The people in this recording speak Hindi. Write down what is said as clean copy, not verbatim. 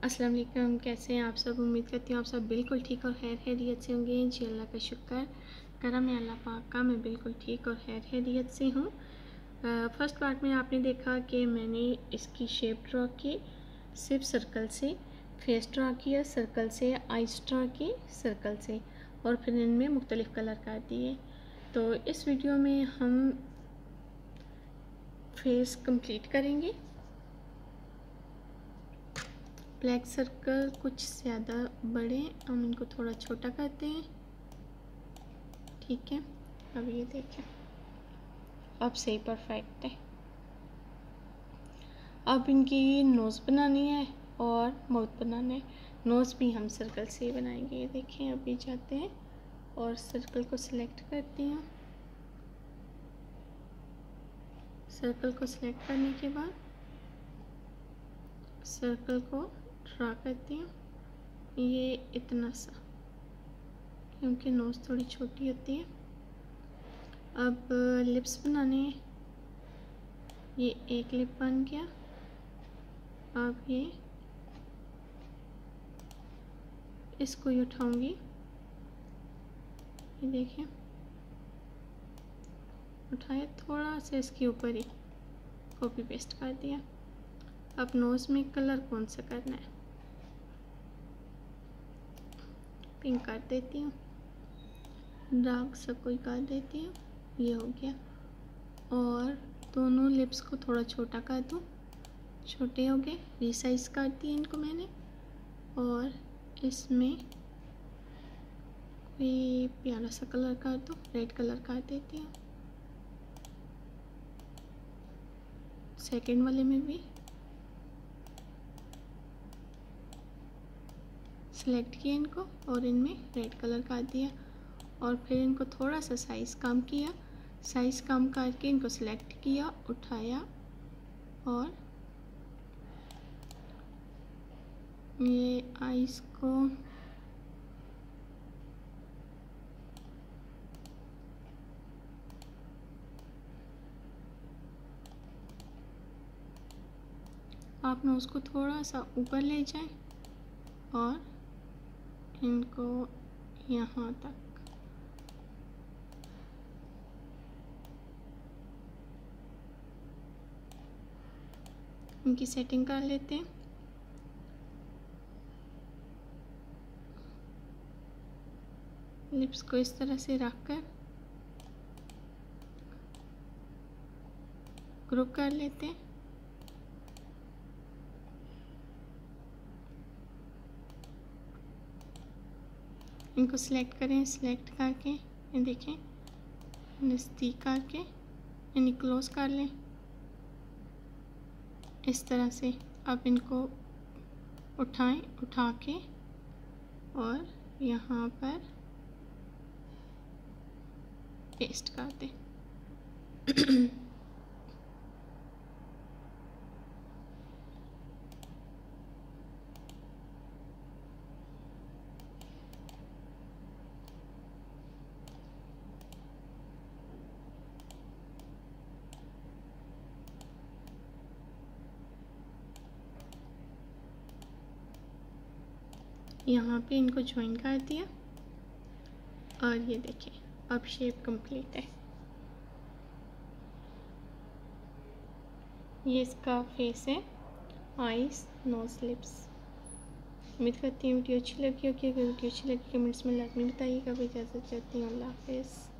अस्सलाम वालेकुम। कैसे हैं आप सब? उम्मीद करती हूँ आप सब बिल्कुल ठीक और खैर खैरियत से होंगे। जी अल्लाह का शुक्र करम है अल्लाह पाक का, मैं बिल्कुल ठीक और खैर खैरियत से हूँ। फर्स्ट पार्ट में आपने देखा कि मैंने इसकी शेप ड्रॉ की सिर्फ सर्कल से, फेस ड्रॉ किया सर्कल से, आइस ड्रॉ की सर्कल से और फिर इनमें मुख्तलिफ़ कलर कर दिए। तो इस वीडियो में हम फेस कंप्लीट करेंगे। ब्लैक सर्कल कुछ ज़्यादा बड़े, हम इनको थोड़ा छोटा करते हैं। ठीक है, अब ये देखें, अब सही परफेक्ट है। अब इनकी नोज़ बनानी है और माउथ बनाना है। नोज़ भी हम सर्कल से ही बनाएंगे। ये देखें, अभी जाते हैं और सर्कल को सिलेक्ट करती हूँ। सर्कल को सिलेक्ट करने के बाद सर्कल को ड्रा करती हूँ, ये इतना सा, क्योंकि नोज़ थोड़ी छोटी होती है। अब लिप्स बनाने हैं। ये एक लिप बन गया। अब ये इसको ही उठाऊंगी, ये देखें, उठाया, थोड़ा सा इसके ऊपर ही कॉपी पेस्ट कर दिया। अब नोज़ में कलर कौन सा करना है, पिंक कर देती हूँ, डार्क सा कोई कर देती हूँ, ये हो गया। और दोनों लिप्स को थोड़ा छोटा कर दूँ, छोटे हो गए, रिसाइज कर दिए इनको मैंने। और इसमें कोई प्यारा सा कलर कर दूँ, रेड कलर कर देती हूँ। सेकंड वाले में भी सेलेक्ट किया इनको और इनमें रेड कलर कर दिया। और फिर इनको थोड़ा सा साइज़ कम किया, साइज़ कम करके इनको सेलेक्ट किया, उठाया और ये आइस को आप नोज़ को थोड़ा सा ऊपर ले जाएं और इनको यहाँ तक इनकी सेटिंग कर लेते हैं। लिप्स को इस तरह से रखकर ग्रुप कर लेते हैं। इनको सिलेक्ट करें, सिलेक्ट करके ये देखें, नज़दीक करके यानी क्लोज कर लें इस तरह से। अब इनको उठाएं, उठा के और यहाँ पर पेस्ट कर दें। यहाँ पे इनको ज्वाइन कर दिया और ये देखें, अब शेप कंप्लीट है। ये इसका फेस है, आइस, नोज, लिप्स। उम्मीद करती हूँ वीडियो अच्छी लगी होगी। अगर वीडियो अच्छी लगी कमेंट्स में लाजमी बताइएगा। इजाज़त चाहती हूँ, अल्लाह हाफ़िज़।